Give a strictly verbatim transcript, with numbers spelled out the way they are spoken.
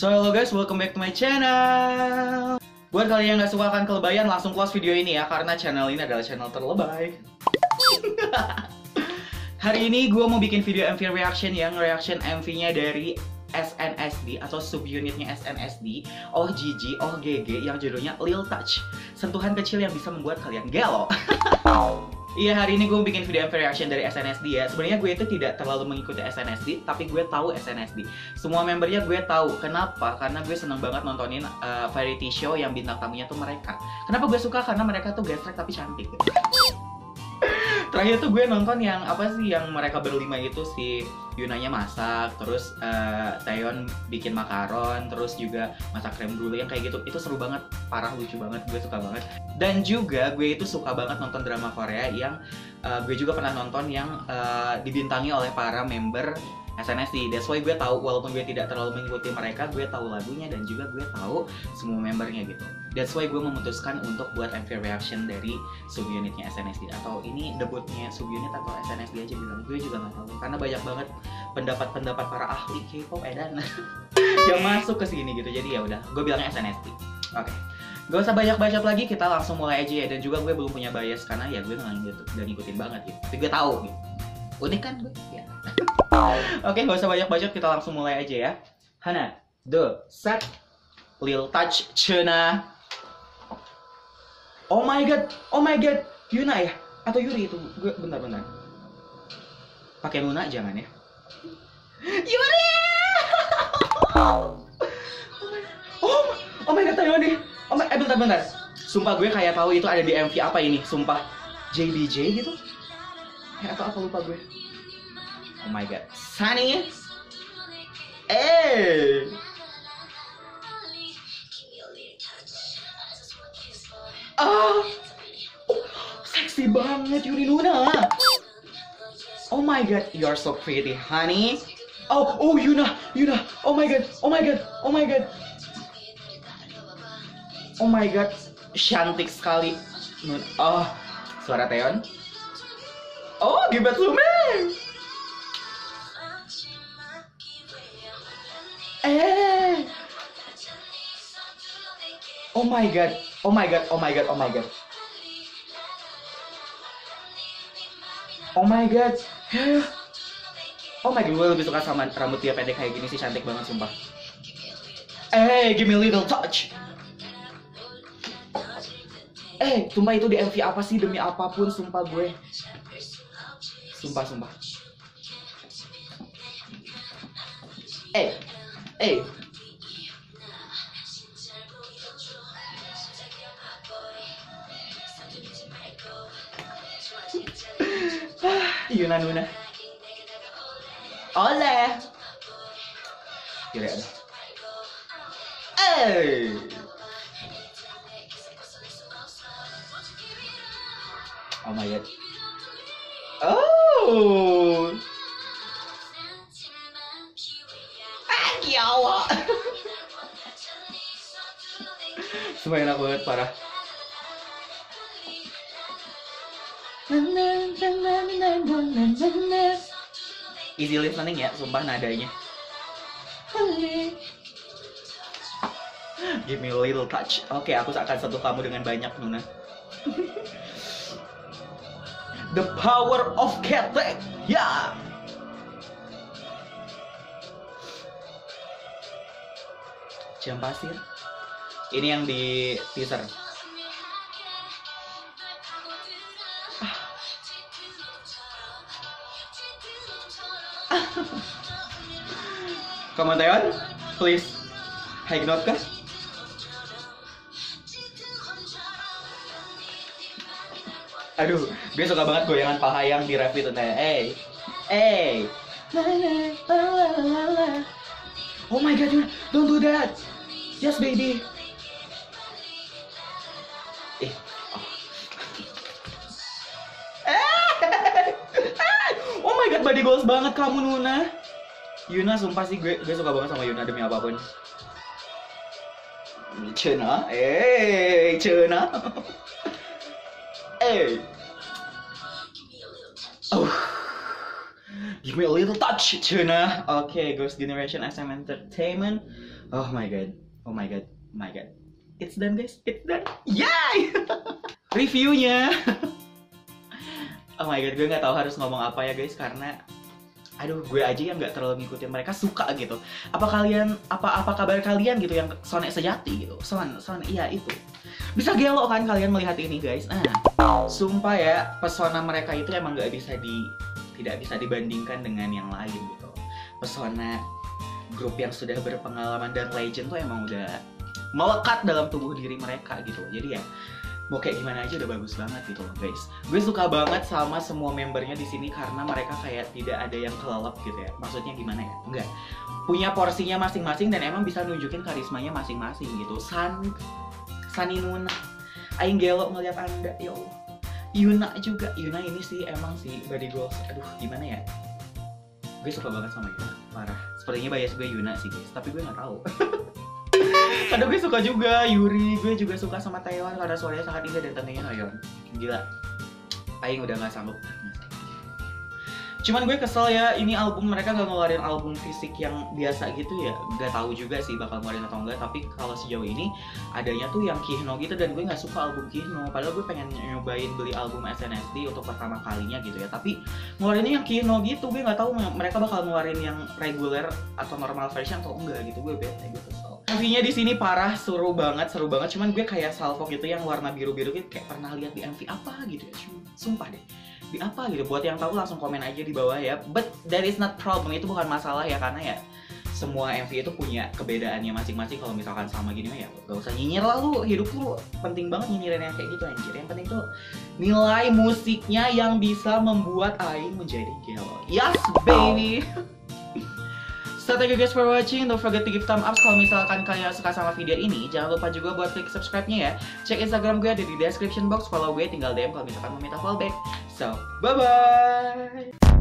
So hello guys, welcome back to my channel. Buat kalian yang gak suka akan kelebayan, langsung close video ini ya, karena channel ini adalah channel terlebay. Hari ini gue mau bikin video M V reaction yang reaction M V-nya dari S N S D atau subunitnya S N S D, Oh Gigi, Oh G G, yang judulnya Lil Touch, sentuhan kecil yang bisa membuat kalian gelo. Iya, hari ini gue bikin video M V reaction dari S N S D ya. Sebenarnya gue itu tidak terlalu mengikuti S N S D, tapi gue tahu S N S D. Semua membernya gue tahu. Kenapa? Karena gue seneng banget nontonin uh, variety show yang bintang tamunya tuh mereka. Kenapa gue suka? Karena mereka tuh gestrek tapi cantik. Terakhir tuh gue nonton yang apa sih, yang mereka berlima itu, si Yunanya masak, terus uh, Taeyeon bikin makaron, terus juga masak krem brulee yang kayak gitu. Itu seru banget, parah lucu banget, gue suka banget. Dan juga gue itu suka banget nonton drama Korea yang uh, gue juga pernah nonton yang uh, dibintangi oleh para member S N S D. That's why gue tahu, walaupun gue tidak terlalu mengikuti mereka, gue tahu lagunya dan juga gue tahu semua membernya gitu. That's why gue memutuskan untuk buat M V reaction dari subunitnya S N S D, atau ini debutnya subunit atau S N S D aja bilang, gue juga nggak tahu karena banyak banget pendapat-pendapat para ahli K-pop edan yang masuk ke sini gitu. Jadi ya udah, gue bilangnya S N S D. Oke, okay. Gak usah banyak bacot lagi, kita langsung mulai aja ya. Dan juga gue belum punya bias karena ya gue nggak ngikutin banget gitu. Tapi gue tahu gitu. Unik kan gue? Ya. Oke, gak usah banyak bacot, kita langsung mulai aja ya. Hana, the set, Lil Touch, Chena. Oh my god, oh my god, Yuna ya? Atau Yuri itu? Gue bentar-bentar. Pakai Luna jangan ya? Yuri! Oh my, oh my god, Taeyeon nih. Oh my, eh bentar-bentar. Sumpah gue kayak tahu itu ada di M V apa ini, sumpah. J B J gitu? Eh, atau apa lupa gue. Oh my god, Sunny. Eh. Ah, oh, seksi banget Yuri Luna. Oh my god, you're so pretty, honey. Oh, oh Yuna, Yuna. Oh my god, oh my god, oh my god. Oh my god, cantik sekali. Oh, suara Taeyeon. Oh, Gibat Lume. Eh. Oh my god, oh my god, oh my god, oh my god. Oh my god. Oh my god, gue lebih suka sama rambut dia pendek kayak gini sih, cantik banget sumpah. Eh, give me a little touch. Eh, sumpah itu di M V apa sih, demi apapun sumpah gue. Sumpah, sumpah. Eh, eh. Yuna Nuna. Oleh. Kira ada. Eh. Oh my god. Oh. Ah, kiawa. Semua enak banget, parah. Easy listening ya, sumpah nadanya. Give me a little touch. Oke, okay, aku akan sentuh kamu dengan banyak, Nuna. The power of Ketek, ya. Yeah. Jam pasir. Ini yang di teaser. Come on Taeyeon, please. High note kah? Aduh, gue suka banget goyangan paha yang di rap itu. Eh, eh. Oh my god, don't do that. Yes baby. Eh. Oh. Oh my god, body goals banget kamu Nuna. Yuna sumpah sih, gue gue suka banget sama Yuna demi apapun. Chena, eh, Chena. Eh. Oh. Give me a little touch, Chena. Oke, okay, Girls' Generation S M Entertainment. Oh my god, oh my god, oh my god. It's done guys, it's done. Yay! Reviewnya. Oh my god, gue nggak tahu harus ngomong apa ya guys, karena aduh, gue aja yang nggak terlalu ngikutin mereka suka gitu. Apa kalian, apa apa kabar kalian gitu yang Sonek sejati gitu? Son, Son, iya itu. Bisa gelo kan kalian melihat ini guys? Ah, sumpah ya, pesona mereka itu emang nggak bisa di, tidak bisa dibandingkan dengan yang lain gitu. Pesona grup yang sudah berpengalaman dan legend tuh emang udah melekat dalam tubuh diri mereka gitu. Jadi ya mau kayak gimana aja udah bagus banget gitu loh guys. Gue suka banget sama semua membernya di sini karena mereka kayak tidak ada yang kelelep gitu ya. Maksudnya gimana ya? Enggak. Punya porsinya masing-masing dan emang bisa nunjukin karismanya masing-masing gitu. San, Saninuna, aing gelo ngeliat anda ya Allah. Yuna juga, Yuna ini sih emang sih body goals. Aduh gimana ya? Gue suka banget sama Yuna, parah. Sepertinya bias gue Yuna sih guys, tapi gue nggak tahu. Kadang gue suka juga Yuri, gue juga suka sama Taeyeon karena suaranya sangat indah dan tentunya Hayeon. Gila, aing udah nggak sanggup. Cuman gue kesel ya, ini album mereka nggak ngeluarin album fisik yang biasa gitu ya. Gak tahu juga sih bakal ngeluarin atau enggak, tapi kalau sejauh ini adanya tuh yang Kihno gitu dan gue nggak suka album Kihno. Padahal gue pengen nyobain beli album S N S D untuk pertama kalinya gitu ya. Tapi ngeluarinnya yang Kihno gitu, gue nggak tahu mereka bakal ngeluarin yang reguler atau normal version atau enggak gitu. Gue bete, gue kesel. M V-nya di sini parah, seru banget, seru banget. Cuman gue kayak salvo gitu yang warna biru-biru gitu kayak pernah lihat di M V apa gitu ya. Sumpah deh. Di apa gitu, buat yang tahu langsung komen aja di bawah ya. But that is not problem, itu bukan masalah ya, karena ya semua M V itu punya kebedaannya masing-masing. Kalau misalkan sama gini mah ya gak usah nyinyir lah lu, hidup lu penting banget nyinyirin yang kayak gitu anjir. Yang penting tuh nilai musiknya yang bisa membuat aing menjadi gelo. Yes baby. So thank you guys for watching. Don't forget to give thumb up kalau misalkan kalian suka sama video ini. Jangan lupa juga buat klik subscribe-nya ya. Cek Instagram gue ada di description box. Follow gue, tinggal D M kalau misalkan mau minta fallback. So, bye-bye!